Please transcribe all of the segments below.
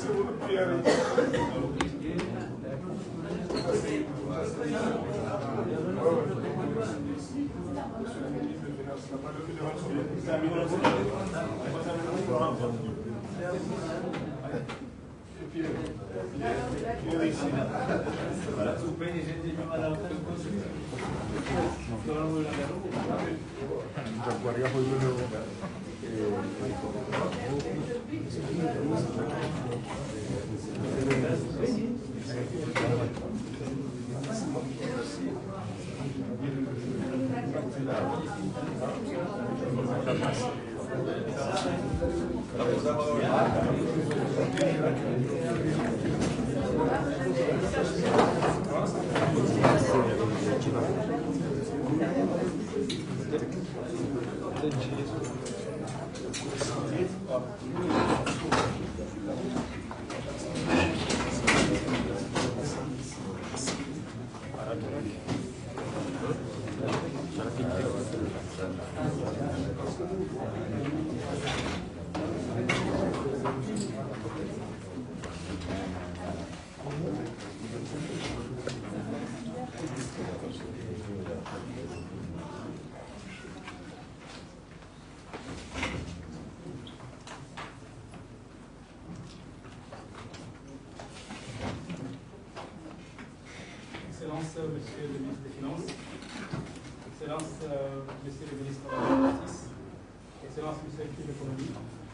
Excellence, Monsieur le ministre des Finances, Excellence, Monsieur le ministre de la Justice, Excellence, Monsieur le ministre de l'Économie,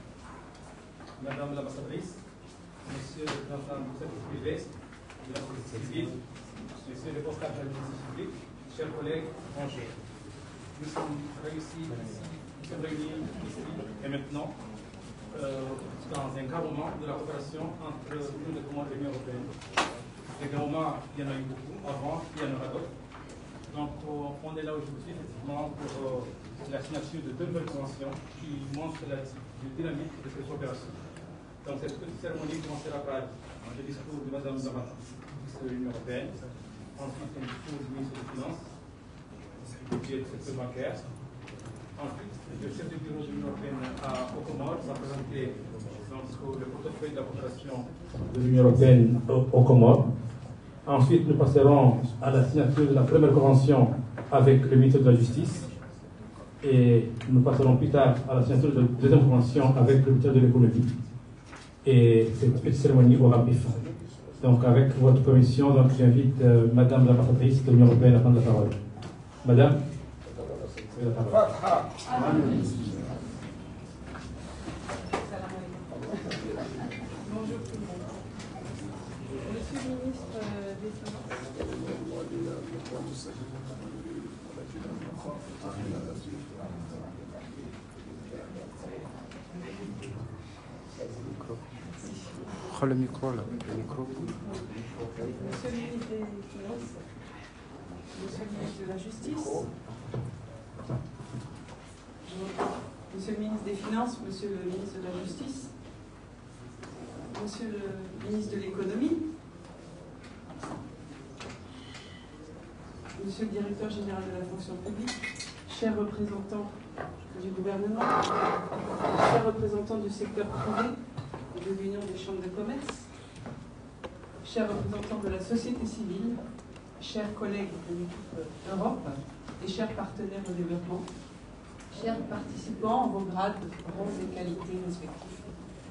Madame l'ambassadrice, Monsieur le président du secteur privé, de la société civile, Monsieur le porte-parole de l'administration publique, chers collègues étrangers, nous sommes réunis ici et maintenant dans un grand moment de la coopération entre le Comores et l'Union européenne. Les grands moments, il y en a eu beaucoup avant, il y en aura d'autres. Donc, on est là aujourd'hui, effectivement, pour la signature de deux nouvelles conventions qui montrent la dynamique de cette coopération. Donc, cette petite cérémonie commencera par le discours de Mme Zamata, ministre de l'Union européenne, ensuite un discours du ministre des Finances, du budget du secteur bancaire. Ensuite, le chef du bureau de l'Union européenne aux Comores va présenter le portefeuille de la coopération de l'Union européenne aux Comores. Ensuite, nous passerons à la signature de la première convention avec le ministre de la Justice. Et nous passerons plus tard à la signature de la deuxième convention avec le ministre de l'Économie. Et cette petite cérémonie aura pris fin. Donc, avec votre permission, j'invite Madame l'ambassadrice de l'Union européenne à prendre la parole. Madame, vous avez la parole. Bonjour tout le monde. Monsieur le ministre des Finances. Oh, le micro là, le micro. Monsieur le ministre des Finances, Monsieur le ministre de la Justice, Monsieur le ministre des Finances, Monsieur le ministre de la Justice, Monsieur le ministre de l'Économie, Monsieur le directeur général de la fonction publique, chers représentants du gouvernement, chers représentants du secteur privé de l'Union des chambres de commerce, chers représentants de la société civile, chers collègues de l'équipe Europe et chers partenaires au développement, chers participants en vos grades, rangs et qualités respectifs.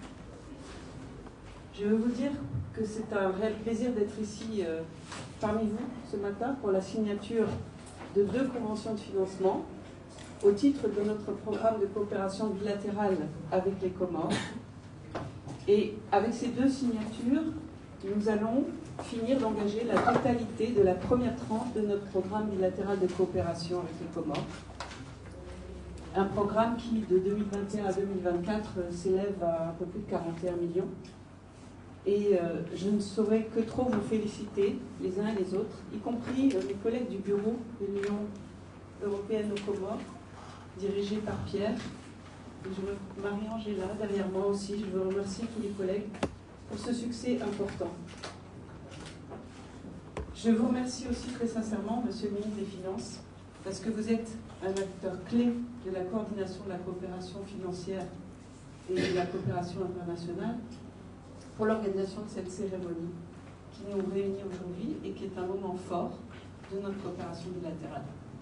Je veux vous dire que c'est un réel plaisir d'être ici parmi vous ce matin pour la signature de deux conventions de financement au titre de notre programme de coopération bilatérale avec les Comores. Et avec ces deux signatures, nous allons finir d'engager la totalité de la première tranche de notre programme bilatéral de coopération avec les Comores. Un programme qui, de 2021 à 2024, s'élève à un peu plus de 41 millions. Et je ne saurais que trop vous féliciter, les uns et les autres, y compris mes collègues du bureau de l'Union européenne aux Comores, dirigé par Pierre. Et Marie-Angela, derrière moi aussi, je veux remercier tous les collègues pour ce succès important. Je vous remercie aussi très sincèrement, Monsieur le ministre des Finances, parce que vous êtes un acteur clé de la coordination de la coopération financière et de la coopération internationale. pour l'organisation de cette cérémonie qui nous réunit aujourd'hui et qui est un moment fort de notre coopération bilatérale.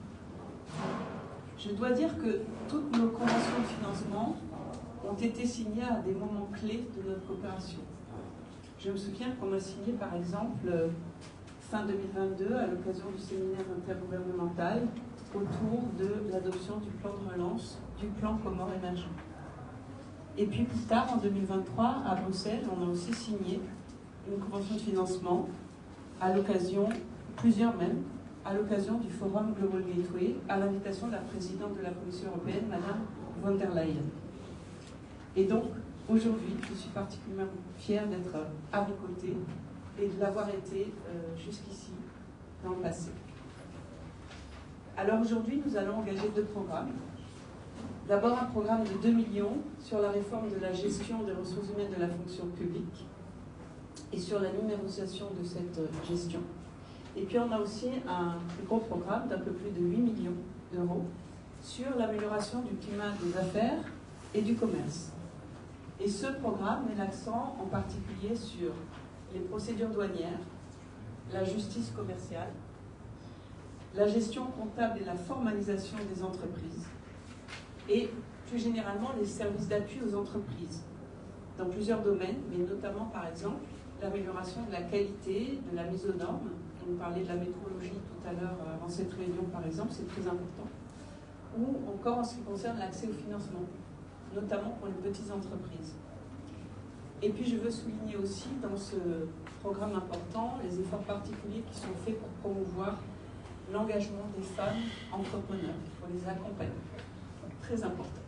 Je dois dire que toutes nos conventions de financement ont été signées à des moments clés de notre coopération. Je me souviens qu'on a signé par exemple fin 2022 à l'occasion du séminaire intergouvernemental autour de l'adoption du plan de relance du plan Comores émergent. Et puis plus tard, en 2023, à Bruxelles, on a aussi signé une convention de financement à l'occasion, plusieurs même, à l'occasion du Forum Global Gateway, à l'invitation de la présidente de la Commission européenne, Madame von der Leyen. Et donc, aujourd'hui, je suis particulièrement fière d'être à vos côtés et de l'avoir été jusqu'ici, dans le passé. Alors aujourd'hui, nous allons engager 2 programmes. D'abord, un programme de 2 millions sur la réforme de la gestion des ressources humaines de la fonction publique et sur la numérisation de cette gestion. Et puis, on a aussi un plus gros programme d'un peu plus de 8 millions d'euros sur l'amélioration du climat des affaires et du commerce. Et ce programme met l'accent en particulier sur les procédures douanières, la justice commerciale, la gestion comptable et la formalisation des entreprises, et plus généralement les services d'appui aux entreprises, dans plusieurs domaines, mais notamment par exemple l'amélioration de la qualité, de la mise aux normes. On parlait de la métrologie tout à l'heure avant cette réunion par exemple, c'est très important, ou encore en ce qui concerne l'accès au financement, notamment pour les petites entreprises. Et puis je veux souligner aussi dans ce programme important les efforts particuliers qui sont faits pour promouvoir l'engagement des femmes entrepreneurs, pour les accompagner. Très important.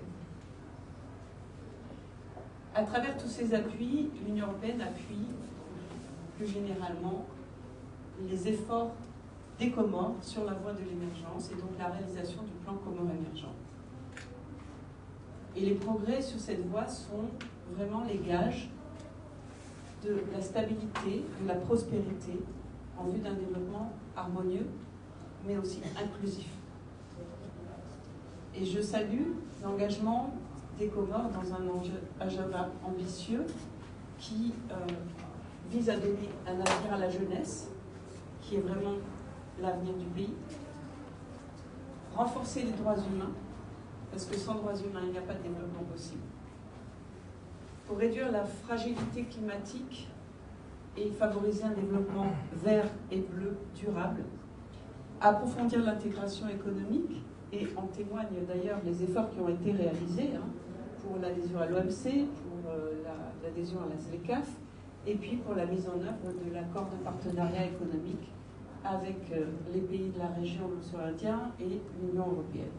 À travers tous ces appuis, l'Union européenne appuie plus généralement les efforts des Comores sur la voie de l'émergence et donc la réalisation du plan Comores émergent. Et les progrès sur cette voie sont vraiment les gages de la stabilité, de la prospérité en vue d'un développement harmonieux, mais aussi inclusif. Et je salue l'engagement des Comores dans un agenda ambitieux qui vise à donner un avenir à la jeunesse, qui est vraiment l'avenir du pays, renforcer les droits humains, parce que sans droits humains, il n'y a pas de développement possible, pour réduire la fragilité climatique et favoriser un développement vert et bleu durable, approfondir l'intégration économique, et en témoignent d'ailleurs les efforts qui ont été réalisés pour l'adhésion à l'OMC, pour l'adhésion à la ZLECAf, et puis pour la mise en œuvre de l'accord de partenariat économique avec les pays de la région de l'océan Indien et l'Union européenne.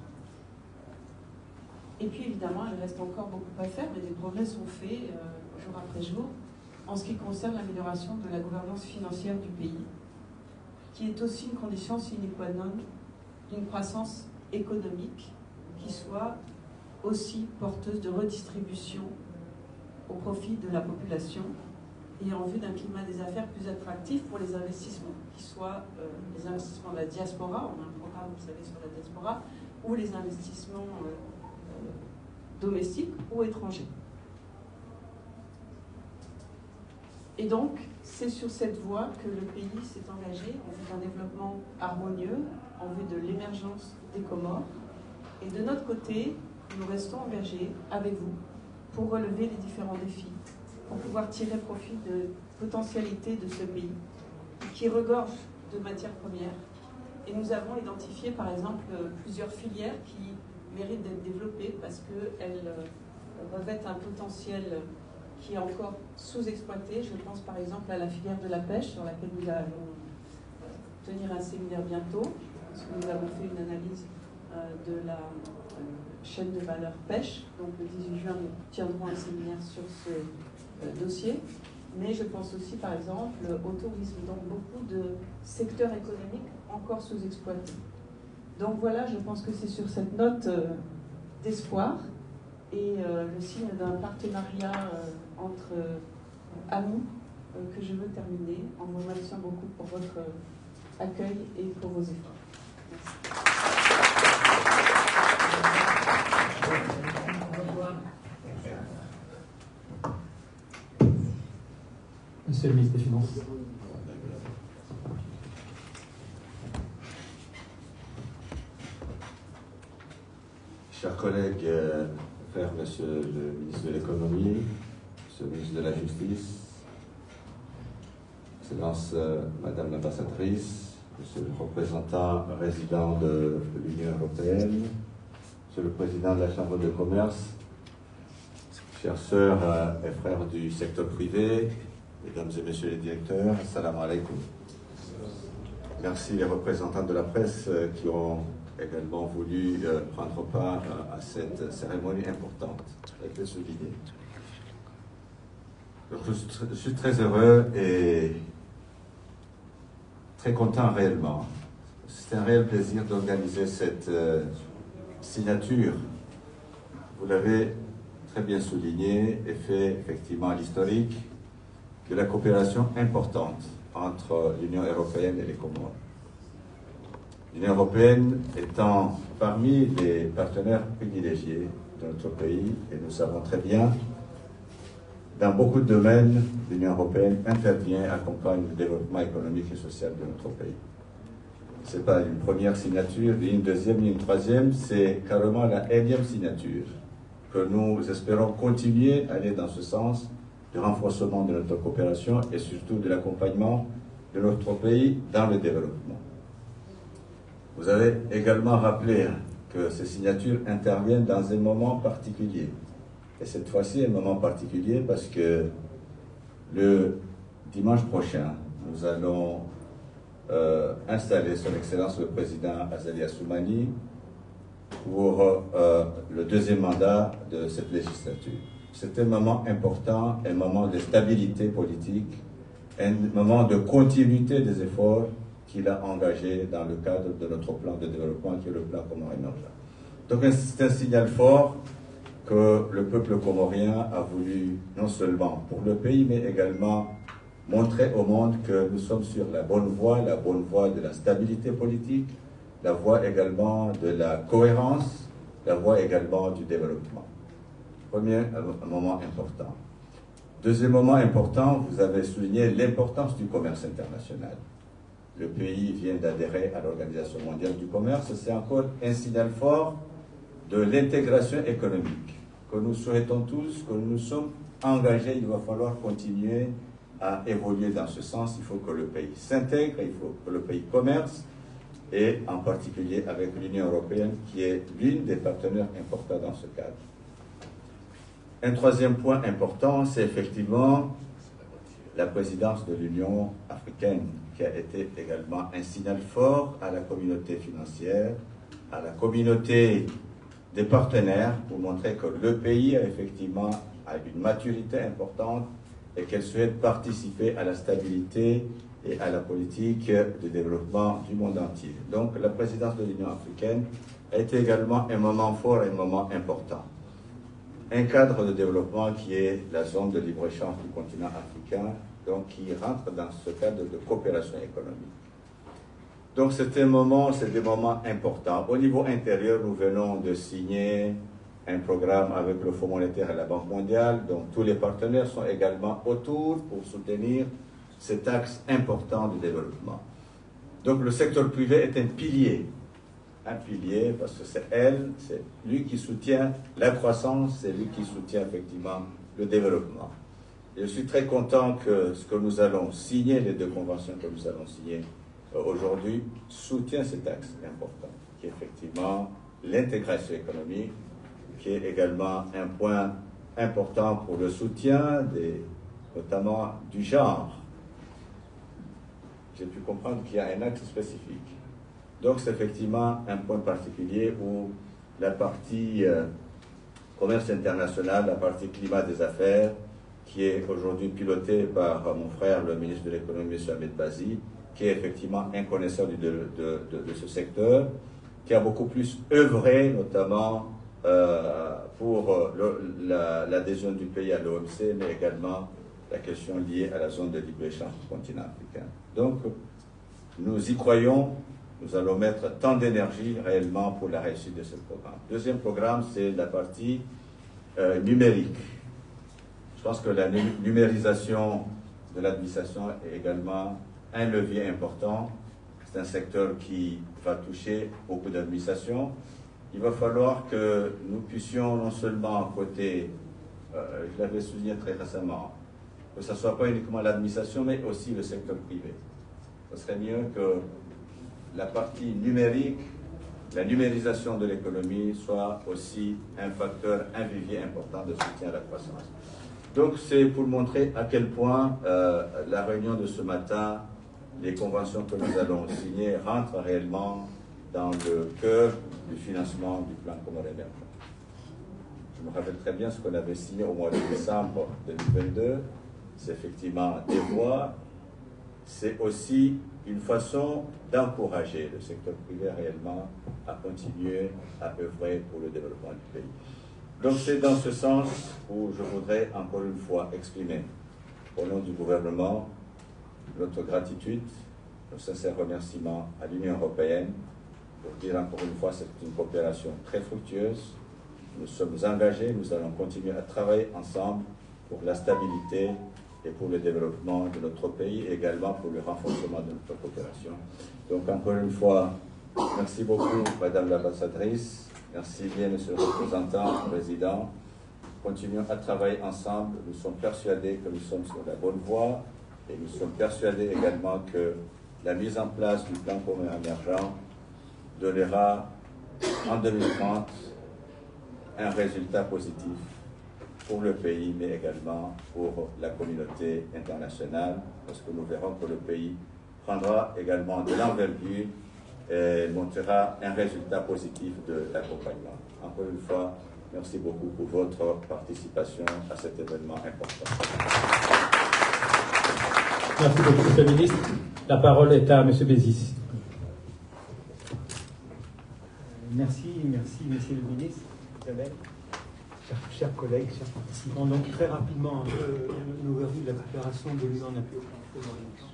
Et puis évidemment, il reste encore beaucoup à faire, mais des progrès sont faits jour après jour en ce qui concerne l'amélioration de la gouvernance financière du pays, qui est aussi une condition sine qua non d'une croissance économique qui soit aussi porteuse de redistribution au profit de la population et en vue d'un climat des affaires plus attractif pour les investissements, qui soient les investissements de la diaspora, on a un programme, vous savez, sur la diaspora, ou les investissements domestiques ou étrangers. Et donc, c'est sur cette voie que le pays s'est engagé en vue d'un développement harmonieux, en vue de l'émergence des Comores. Et de notre côté, nous restons engagés avec vous pour relever les différents défis, pour pouvoir tirer profit de potentialités de ce pays qui regorge de matières premières. Et nous avons identifié par exemple plusieurs filières qui méritent d'être développées parce qu'elles revêtent un potentiel qui est encore sous-exploité. Je pense par exemple à la filière de la pêche sur laquelle nous allons tenir un séminaire bientôt, parce que nous avons fait une analyse de la chaîne de valeur pêche. Donc le 18 juin, nous tiendrons un séminaire sur ce dossier. Mais je pense aussi par exemple au tourisme, donc beaucoup de secteurs économiques encore sous-exploités. Donc voilà, je pense que c'est sur cette note d'espoir et le signe d'un partenariat entre amis que je veux terminer en vous remerciant beaucoup pour votre accueil et pour vos efforts. Merci. Monsieur le ministre des Finances. Chers collègues, frères, monsieur le ministre de l'économie, monsieur le ministre de la Justice, Excellence Madame l'ambassadrice, monsieur le représentant résident de l'Union européenne, monsieur le président de la Chambre de commerce, chères sœurs et frères du secteur privé, mesdames et messieurs les directeurs, assalamu alaikum. Merci les représentants de la presse qui ont également voulu prendre part à cette cérémonie importante, je vais souligner. Je suis très heureux et très content réellement. C'est un réel plaisir d'organiser cette signature. Vous l'avez très bien souligné et fait effectivement l'historique de la coopération importante entre l'Union européenne et les Comores. L'Union européenne étant parmi les partenaires privilégiés de notre pays, et nous savons très bien, dans beaucoup de domaines, l'Union européenne intervient, accompagne le développement économique et social de notre pays. Ce n'est pas une première signature, ni une deuxième, ni une troisième, c'est carrément la énième signature que nous espérons continuer à aller dans ce sens du renforcement de notre coopération et surtout de l'accompagnement de notre pays dans le développement. Vous avez également rappelé que ces signatures interviennent dans un moment particulier. Et cette fois-ci, un moment particulier parce que le dimanche prochain, nous allons installer son Excellence le Président Azali Assoumani pour le deuxième mandat de cette législature. C'est un moment important, un moment de stabilité politique, un moment de continuité des efforts qu'il a engagés dans le cadre de notre plan de développement qui est le plan comorien émergent. Donc c'est un signal fort que le peuple comorien a voulu, non seulement pour le pays, mais également montrer au monde que nous sommes sur la bonne voie de la stabilité politique, la voie également de la cohérence, la voie également du développement. Premier moment important. Deuxième moment important, vous avez souligné l'importance du commerce international. Le pays vient d'adhérer à l'Organisation mondiale du commerce. C'est encore un signal fort de l'intégration économique que nous souhaitons tous, que nous nous sommes engagés. Il va falloir continuer à évoluer dans ce sens. Il faut que le pays s'intègre, il faut que le pays commerce, et en particulier avec l'Union européenne, qui est l'une des partenaires importants dans ce cadre. Un troisième point important, c'est effectivement la présidence de l'Union africaine, qui a été également un signal fort à la communauté financière, à la communauté des partenaires, pour montrer que le pays a effectivement une maturité importante et qu'elle souhaite participer à la stabilité et à la politique de développement du monde entier. Donc la présidence de l'Union africaine a été également un moment fort et un moment important. Un cadre de développement qui est la zone de libre-échange du continent africain, donc qui rentre dans ce cadre de coopération économique. Donc c'est des moments importants. Au niveau intérieur, nous venons de signer un programme avec le Fonds monétaire et la Banque mondiale, donc tous les partenaires sont également autour pour soutenir cet axe important de développement. Donc le secteur privé est un pilier parce que c'est lui qui soutient la croissance, c'est lui qui soutient effectivement le développement. Et je suis très content que ce que nous allons signer, les deux conventions que nous allons signer aujourd'hui, soutient cet axe important, qui est effectivement l'intégration économique, qui est également un point important pour le soutien, notamment du genre. J'ai pu comprendre qu'il y a un axe spécifique. Donc c'est effectivement un point particulier où la partie commerce international, la partie climat des affaires, qui est aujourd'hui pilotée par mon frère, le ministre de l'économie, M. Ahmed Bazi, qui est effectivement un connaisseur de ce secteur, qui a beaucoup plus œuvré, notamment pour l'adhésion du pays à l'OMC, mais également la question liée à la zone de libre-échange du continent africain. Donc, nous y croyons, nous allons mettre tant d'énergie réellement pour la réussite de ce programme. Deuxième programme, c'est la partie numérique. Je pense que la numérisation de l'administration est également un levier important. C'est un secteur qui va toucher beaucoup d'administrations. Il va falloir que nous puissions non seulement côté, je l'avais souligné très récemment, que ce ne soit pas uniquement l'administration, mais aussi le secteur privé. Ce serait mieux que la partie numérique, la numérisation de l'économie soit aussi un facteur, un vivier important de soutien à la croissance. Donc c'est pour montrer à quel point la réunion de ce matin, les conventions que nous allons signer rentrent réellement dans le cœur du financement du plan Comores émergent. Je me rappelle très bien ce qu'on avait signé au mois de décembre 2022. C'est effectivement des voies, c'est aussi une façon d'encourager le secteur privé réellement à continuer à œuvrer pour le développement du pays. Donc c'est dans ce sens où je voudrais encore une fois exprimer au nom du gouvernement notre gratitude, nos sincères remerciements à l'Union européenne pour dire encore une fois que c'est une coopération très fructueuse. Nous sommes engagés, nous allons continuer à travailler ensemble pour la stabilité et pour le développement de notre pays et également pour le renforcement de notre coopération. Donc encore une fois, merci beaucoup Madame l'ambassadrice, merci bien Monsieur le représentant, président. Continuons à travailler ensemble, nous sommes persuadés que nous sommes sur la bonne voie et nous sommes persuadés également que la mise en place du plan commun émergent donnera en 2030 un résultat positif pour le pays, mais également pour la communauté internationale, parce que nous verrons que le pays prendra également de l'envergure et montrera un résultat positif de l'accompagnement. Encore une fois, merci beaucoup pour votre participation à cet événement important. Merci beaucoup, Monsieur le Ministre. La parole est à Monsieur Bézis. Merci, Monsieur le Ministre. Isabelle. Chers collègues, chers participants, donc très rapidement, une overview de la coopération de l'Union en appui au plan Comores.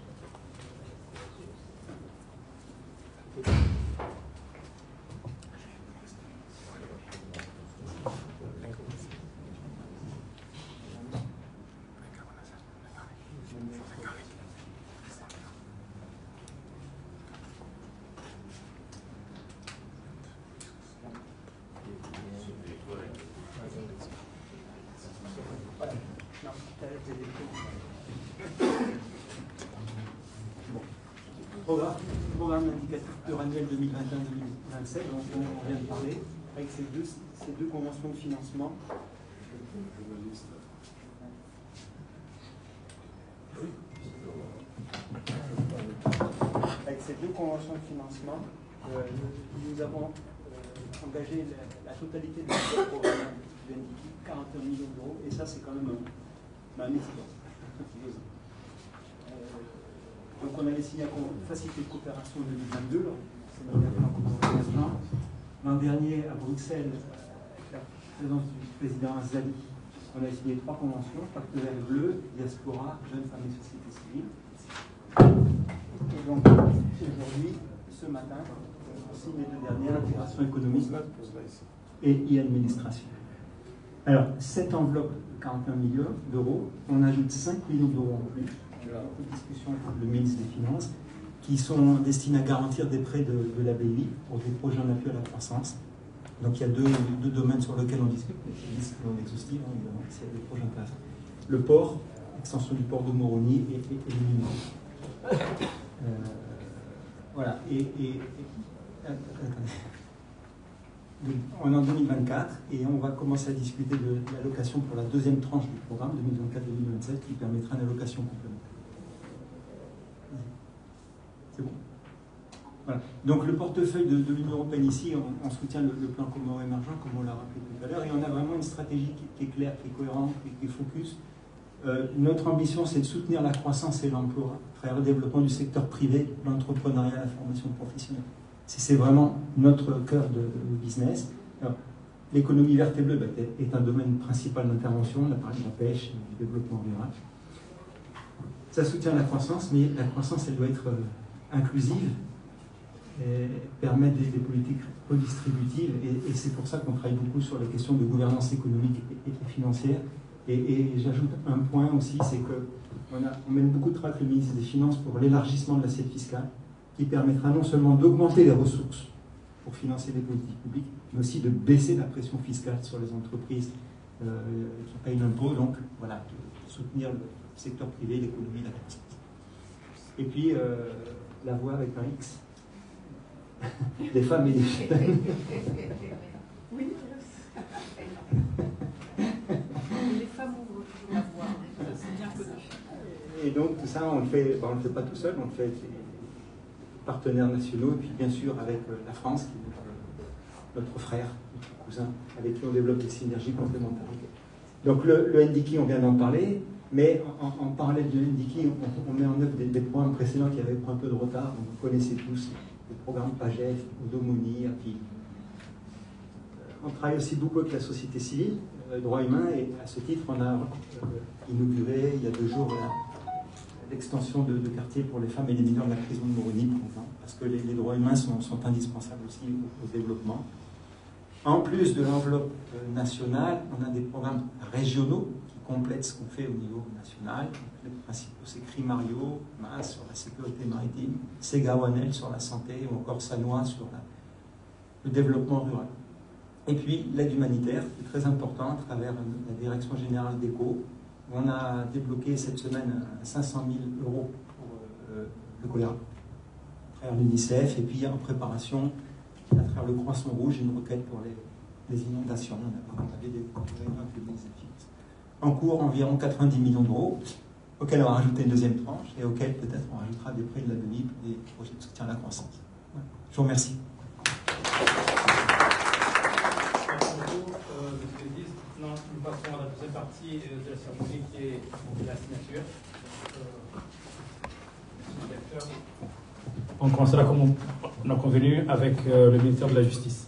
Programme indicatif pluriannuel 2021-2027, dont on vient de parler, avec ces deux conventions de financement. Avec ces deux conventions de financement, nous avons engagé la totalité de ce programme de 41 millions d'euros, et ça c'est quand même un exploit. Donc on avait signé une facilité de coopération en 2022, l'an dernier à Bruxelles, avec la présence du président Zali, on a signé 3 conventions, Pacte Vert Bleu, Diaspora, Jeunes Femmes et Société Civile. Et donc aujourd'hui, ce matin, on signe les 2 dernières, intégration économique et e-administration. Alors, cette enveloppe de 41 millions d'euros, on ajoute 5 millions d'euros en plus. Une discussion avec le ministre des Finances, qui sont destinés à garantir des prêts de la BI pour des projets en appui à la croissance. Donc il y a deux domaines sur lesquels on discute, mais c'est une liste non exhaustive, évidemment, c'est des projets intéressants. Le port, extension du port de Moroni et le numérique. Voilà, on est en 2024 et on va commencer à discuter de l'allocation pour la deuxième tranche du programme 2024-2027 qui permettra une allocation complémentaire. C'est bon. Voilà. Donc le portefeuille de l'Union européenne ici, on soutient le plan Comores émergent, comme on l'a rappelé tout à l'heure, et on a vraiment une stratégie qui est claire, qui est cohérente, qui est focus. Notre ambition, c'est de soutenir la croissance et l'emploi à travers le développement du secteur privé, l'entrepreneuriat, la formation professionnelle. C'est vraiment notre cœur de business. L'économie verte et bleue est un domaine principal d'intervention, on a parlé de la pêche, du développement rural. Ça soutient la croissance, mais la croissance, elle doit être inclusive, et permettre des politiques redistributives, et c'est pour ça qu'on travaille beaucoup sur la question de gouvernance économique et financière, Et j'ajoute un point aussi, c'est qu'on mène beaucoup de travail avec le ministre des Finances pour l'élargissement de l'assiette fiscale, qui permettra non seulement d'augmenter les ressources pour financer les politiques publiques, mais aussi de baisser la pression fiscale sur les entreprises qui payent l'impôt, donc voilà, de soutenir le secteur privé, l'économie, la croissance. Et puis, la voix avec un X, des femmes et des jeunes. Oui. Les femmes ouvrent toujours la voie, c'est bien connu. Et donc tout ça, on le fait pas tout seul, on le fait avec les partenaires nationaux, et puis bien sûr avec la France, qui est notre frère, notre cousin, avec qui on développe des synergies complémentaires. Donc le NDICI, on vient d'en parler, mais en parallèle du NDICI, on met en œuvre des programmes précédents qui avaient pris un peu de retard. Donc vous connaissez tous le programme PAGEF, Odomoni, API. On travaille aussi beaucoup avec la société civile, droits humains, et à ce titre, on a inauguré il y a 2 jours l'extension de quartier pour les femmes et les mineurs de la prison de Moroni, par exemple, parce que les droits humains sont indispensables aussi au développement. En plus de l'enveloppe nationale, on a des programmes régionaux qui complètent ce qu'on fait au niveau national. Les principaux, c'est CRIMARIO, MAS sur la sécurité maritime, SEGAWANEL sur la santé, ou encore SANOA sur le développement rural. Et puis l'aide humanitaire, qui est très important à travers la Direction Générale d'ECHO. On a débloqué cette semaine 500 000 € pour le choléra, à travers l'UNICEF, et puis en préparation, à travers le Croissant Rouge, une requête pour les inondations. On avait des réunions avec le ministre des Finances. En cours, environ 90 millions d'euros, auxquels on va rajouter une deuxième tranche, et auxquels peut-être on rajoutera des prêts de la BENIP, des projets de soutien à la croissance. Voilà. Je vous remercie. Maintenant, nous passons à la deuxième partie de la cérémonie qui est la signature. On commencera comme on a convenu avec le ministère de la Justice.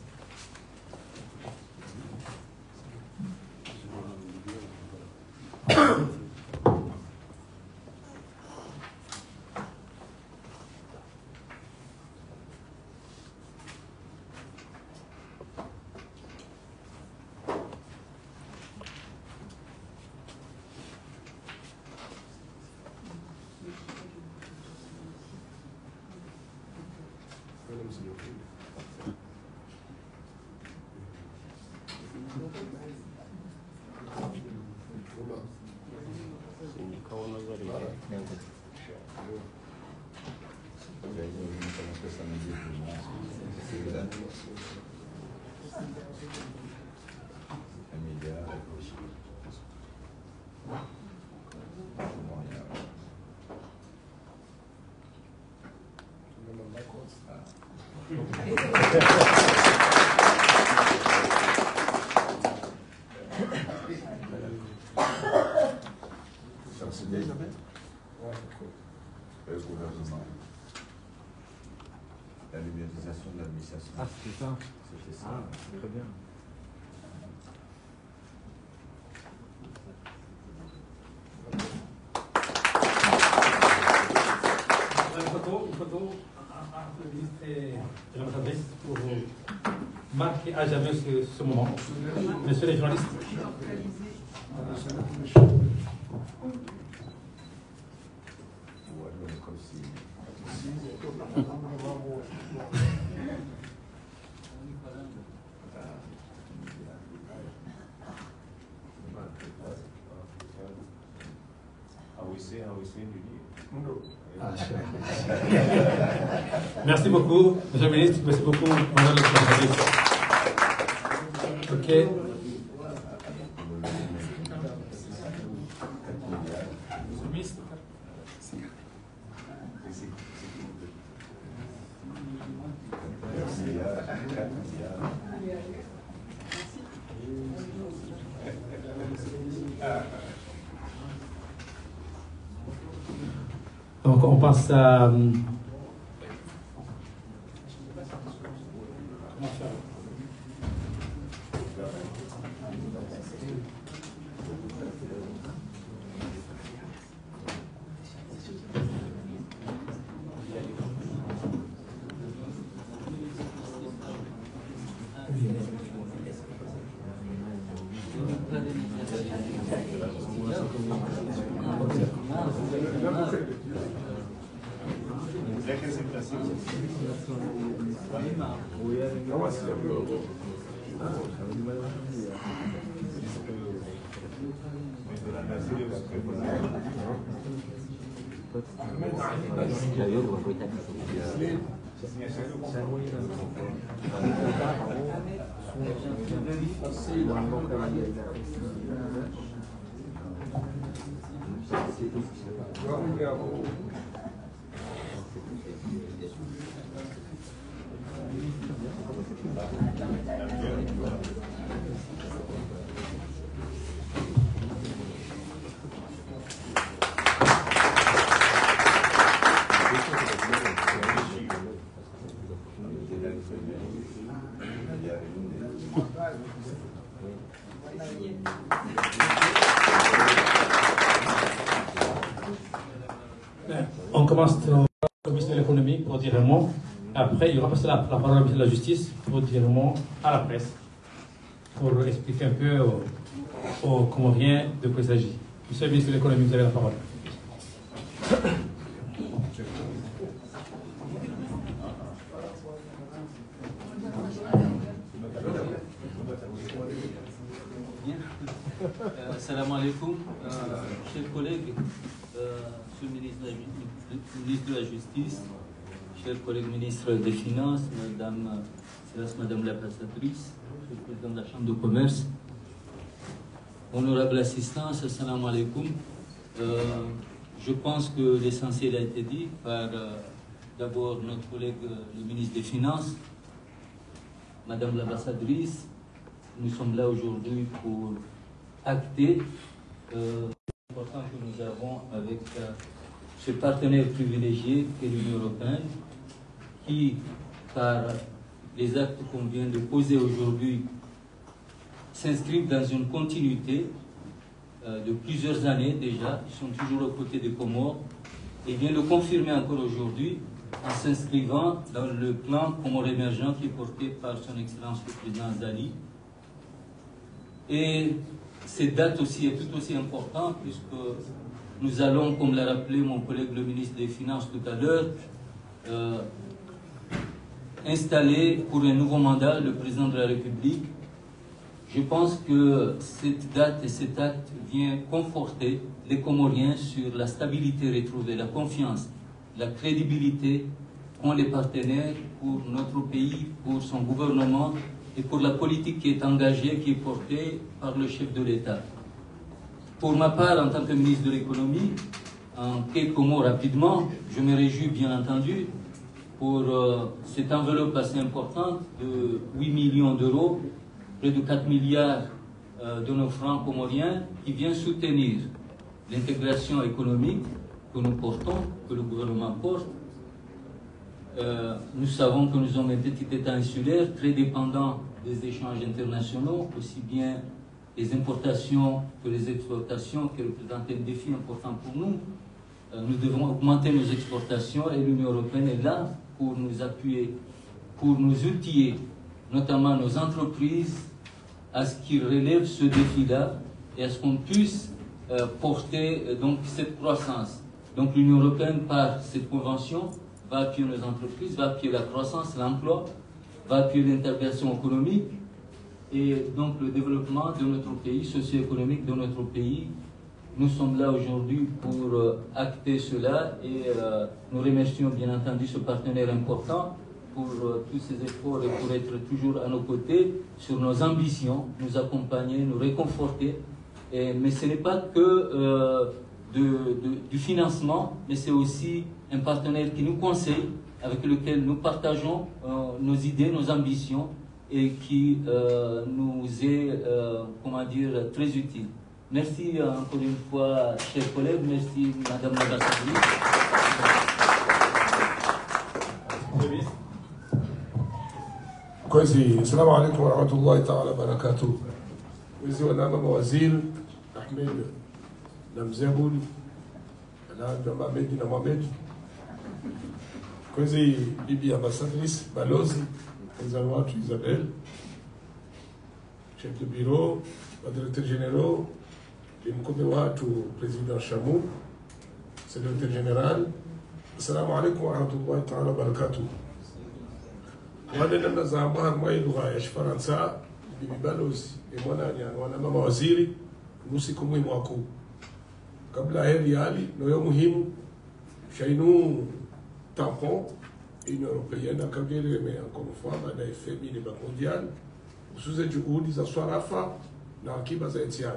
Le gouvernement, la numérisation de l'administration. Ah, c'est ça. C'était ça. Ah, très bien. Une photo entre le ministre et l'ambassadrice pour marquer à jamais ce moment. Messieurs les journalistes. Merci beaucoup, monsieur le ministre. Merci beaucoup, madame la présidente. Ok. Monsieur le ministre. Donc on passe à... On commence au ministre de l'économie pour dire un mot. Après, il va passer la parole au ministre de la Justice pour dire un mot à la presse, pour expliquer un peu aux Comoriens de quoi il s'agit. Monsieur le ministre de l'économie, vous avez la parole. Salam alaikum, chers collègues, monsieur le ministre de la Justice, chers collègues ministres des Finances, madame l'ambassadrice, monsieur le président de la Chambre de commerce, honorable assistance, salam alaikum. Je pense que l'essentiel a été dit par d'abord notre collègue le ministre des Finances, madame l'ambassadrice. Nous sommes là aujourd'hui pour acter l'importance que nous avons avec ce partenaire privilégié qu'est l'Union européenne, qui, par les actes qu'on vient de poser aujourd'hui, s'inscrivent dans une continuité de plusieurs années déjà. Ils sont toujours aux côtés des Comores et vient le confirmer encore aujourd'hui en s'inscrivant dans le plan Comores émergent qui est porté par son Excellence le Président Zali. Et cette date aussi est tout aussi importante puisque nous allons, comme l'a rappelé mon collègue le ministre des Finances tout à l'heure, installer pour un nouveau mandat le président de la République. Je pense que cette date et cet acte vient conforter les Comoriens sur la stabilité retrouvée, la confiance, la crédibilité qu'ont les partenaires pour notre pays, pour son gouvernement et pour la politique qui est engagée, qui est portée par le chef de l'État. Pour ma part, en tant que ministre de l'économie, en quelques mots rapidement, je me réjouis bien entendu pour cette enveloppe assez importante de 8 millions d'euros, près de 4 milliards de nos francs comoriens, qui vient soutenir l'intégration économique que nous portons, que le gouvernement porte. Nous savons que nous sommes un petit État insulaire, très dépendant des échanges internationaux, aussi bien les importations que les exportations, qui représentent un défi important pour nous. Nous devons augmenter nos exportations et l'Union européenne est là pour nous appuyer, pour nous outiller, notamment nos entreprises, à ce qu'ils relèvent ce défi-là et à ce qu'on puisse porter donc cette croissance. Donc l'Union européenne, par cette convention, va appuyer nos entreprises, va appuyer la croissance, l'emploi, va appuyer l'intégration économique et donc le développement de notre pays, socio-économique de notre pays. Nous sommes là aujourd'hui pour acter cela et nous remercions bien entendu ce partenaire important pour tous ces efforts et pour être toujours à nos côtés sur nos ambitions, nous accompagner, nous réconforter. Mais ce n'est pas que du financement, mais c'est aussi un partenaire qui nous conseille, avec lequel nous partageons nos idées, nos ambitions et qui nous est, comment dire, très utile. Merci encore une fois, chers collègues. Merci, Madame l'ambassadrice. كويسي السلام عليكم ورحمة الله تعالى وبركاته. كويسي ونعم وزير أحمد نمزابول أنا محمد نمامد كويسي بيبي ambassadrice Balozi Nzalwatu Isabelle chef de bureau directeur général Mkome watu président Chamou secrétaire général السلام عليكم ورحمة الله تعالى وبركاته. وأنا لما زعمها ما يلغى إيش فرنسا ببالوز إمانا يعني وأنا ما وزيري نوسيكم مهم واكو قبل هذه يالي نو مهم شينو tampon Union Européenne akabiri mais encore une fois baada ya FMI ni Bank Mondial usuze juhudi za swarafa na akiba za Etihad.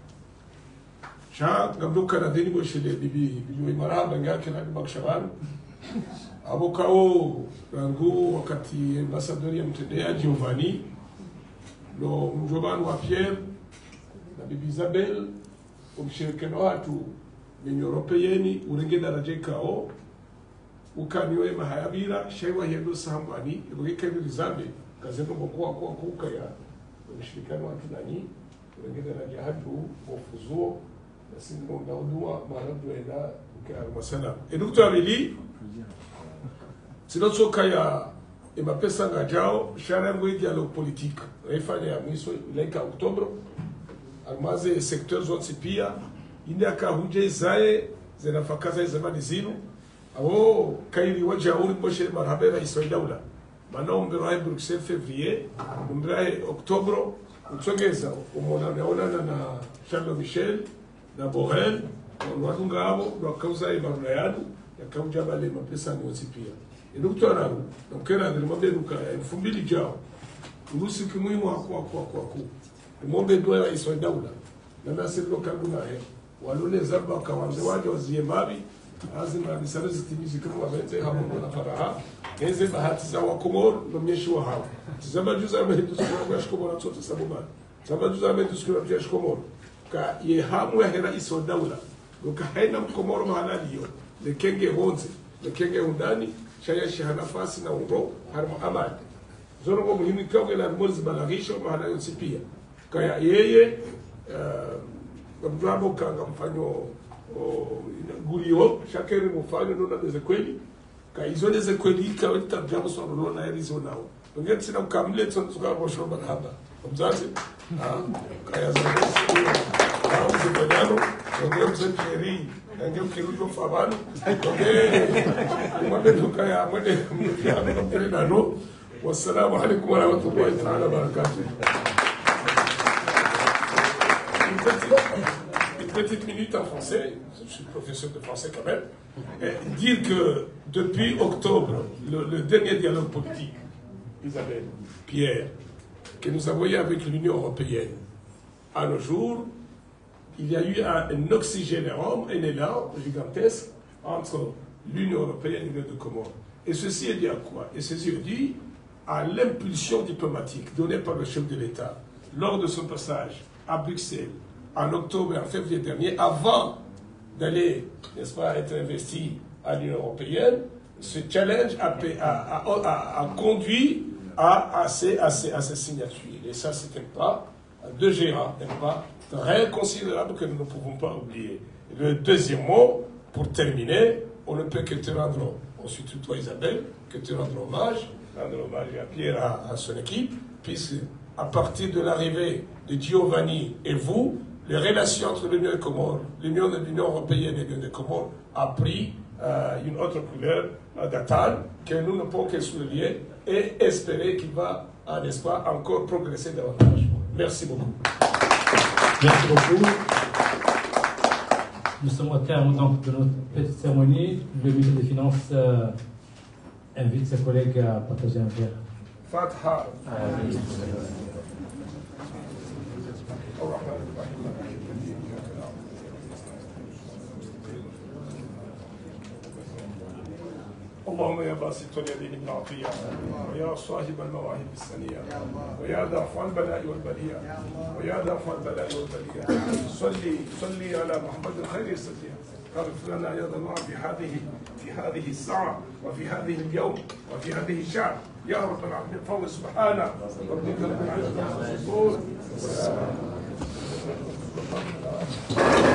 Sha ngamduka na dini bo shile bibi maraba ngake na bakshaban abokao rangu wakati ambassadeur ya mtendea Giovanni lo mjobani wa Pierre na bibi Isabel umshirikiano watu Union Européenne urenge daraja kao ukaniwe mahayabira shaiwa hendo sambani ibugike bizambe kazendo mkoa kwa kuka ya mshirikiano watu nani urenge daraja hadu ofuzuo na sindo ndaudua maradu enda kwa masala edukto abili sinotsoka ya mapesa ngajao shara ngwe dialogue politique refanya ya mwiso leka Oktober almaze secteur zote pia inde akahuje zae zinafakaza zamani zinu awo kairi waja uri moshe marhabera isaidaula manao mbirae Bruxelles février mbirae Oktober utsogeza umona na Charles Michel na Borrell watu ngabo wakauza imarayanu yakauja bale mapesa ni pia eduktora dokera de mabbe duka 2000 jao urusi kimuhimu kwa ngombe doa isaidaula na nasiro kaguna he walole zaba kawanze waje waziembabi lazima bisare zitimizi kama wabete hapo na faraha eze bahati za wakomor nomyeshi wa hapo tazama juza amehitu kwa shkomora sote sababu tazama juza amehitu kwa shkomora ka ye hamu ya hera isaidaula doka haina mkomoro mahalaliyo lekenge honze lekenge undani shaya shahanafasi na uro harma amad zoro kwa muhimu kwa la mwanzi balagisho mahala yonsi pia kaya yeye mbrabo kanga mfanyo gurio shakeri mfanyo nona deze kweli ka izo deze kweli ka wita jambo so nona erizo nao ngeti sina ukamle tsoka bosho barhaba mzazi kaya zangu au zibadano ndio mzekeri ndio kirujo fabano mwende tukaya mwende mkiano mtenda no wassalamu alaykum wa rahmatullahi ta'ala wa barakatuh. Une petite minute en français, je suis professeur de français quand même, dire que depuis octobre, le dernier dialogue politique, Isabelle, Pierre, que nous avons eu avec l'Union Européenne, à nos jours, il y a eu un oxygénérome, un élan gigantesque entre l'Union Européenne et l'Union de Comores. Et ceci est dû à quoi? Et ceci est dû à l'impulsion diplomatique donnée par le chef de l'État lors de son passage à Bruxelles en octobre et en février dernier, avant d'aller, n'est-ce pas, être investi à l'Union Européenne. Ce challenge a conduit à ces signatures. Et ça, c'est un pas de géant, un pas très considérable que nous ne pouvons pas oublier. Le deuxième mot, pour terminer, on ne peut que te rendre, ensuite toi Isabelle, que te rendre hommage à Pierre, à son équipe, puisque à partir de l'arrivée de Giovanni et vous, les relations entre l'Union et Comores, l'Union Européenne et l'Union des Comores a pris une autre couleur d'attente que nous ne pouvons que souligner et espérer qu'il va, n'est-ce pas, encore progresser davantage. Merci beaucoup. Merci beaucoup. Nous sommes au terme donc de notre petite cérémonie. Le ministre des Finances invite ses collègues à partager un verre. Fatha. اللهم يا باسط اليدين العطية ويا صاحب المواهب السنية ويا دافع البلاء والبلية ويا دافع البلاء والبلية صلي على محمد الخير السجية اغفر لنا يا ضمان في هذه الساعة وفي هذه اليوم وفي هذه الشعب يا رب العالمين. فوق سبحان ربك رب العزة عما يصفون.